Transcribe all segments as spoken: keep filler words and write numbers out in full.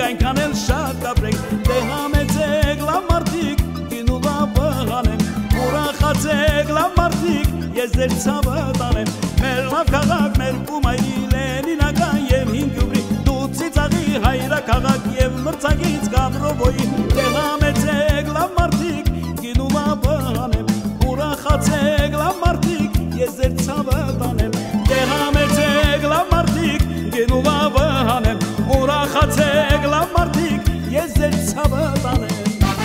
այնքան էլ շատ կապրենք, դե համեցեք լավ մարդիկ, գինու լավը հանեմ, ուրախացեք լավ մարդիկ, ես ձեր ցավը տանեմ, մեր լավ քաղաք, մեր կումայրի Լենինական և հին Գյումրի, դու ծիծաղի հայրաքաղաք և մրցակից Գաբրովոյի, դե համեցեք լավ մարդիկ, գինու լավը հանեմ, ուրախացեք լավ մարդիկ, ես ձեր ցավը տանեմ, դե համեցեք լավ մարդիկ, գինու լավը հանեմ, ուրախացեք լավ մարդիկ, ես ձեր ցավը տանեմ։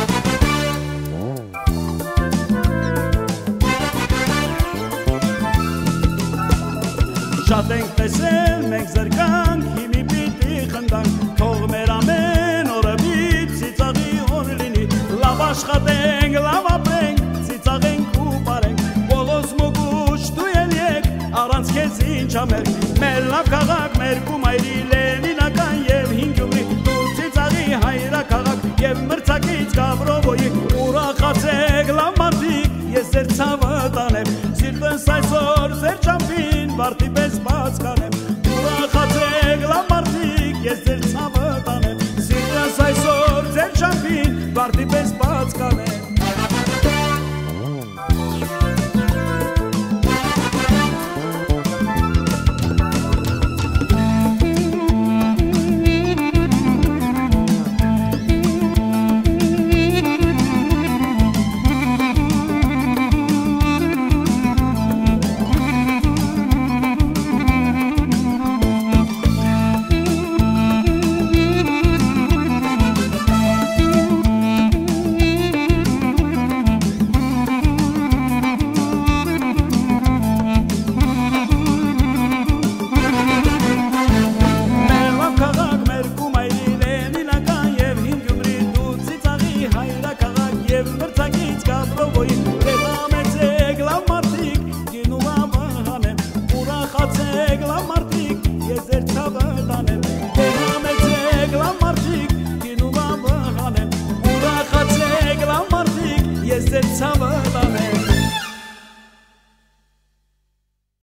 Շատ ենք տեսել, մենք զրկանք, հիմի պիտի խնդանք, թող մեր ամեն օրը մի ծիծաղի օր լինի, լավ աշխատենք, լավ ապրենք, ծիծաղենք ու բարենք, բոլոս մոգուշ դու էլ եկ, առանց քեզ ինչ ամեր, մեր լավ քաղաք, մեր կումայրի Լենինական և հին Գյումրի, դու ծիծաղի հայրաքաղաք և մրցակից Գաբրովոյի, ուրախացեք լավ մարդիկ, ես ձեր ցավը տանեմ, սիրտս այսօր ձեր ճամփին վարդի պես բաց կանեմ, ուրախացեք լավ մարդիկ, ես ձեր ցավը տանեմ, սիրտս այսօր ձեր ճամփին վարդի պես բաց կանեմ։ Ես ձեր ցավը տանեմ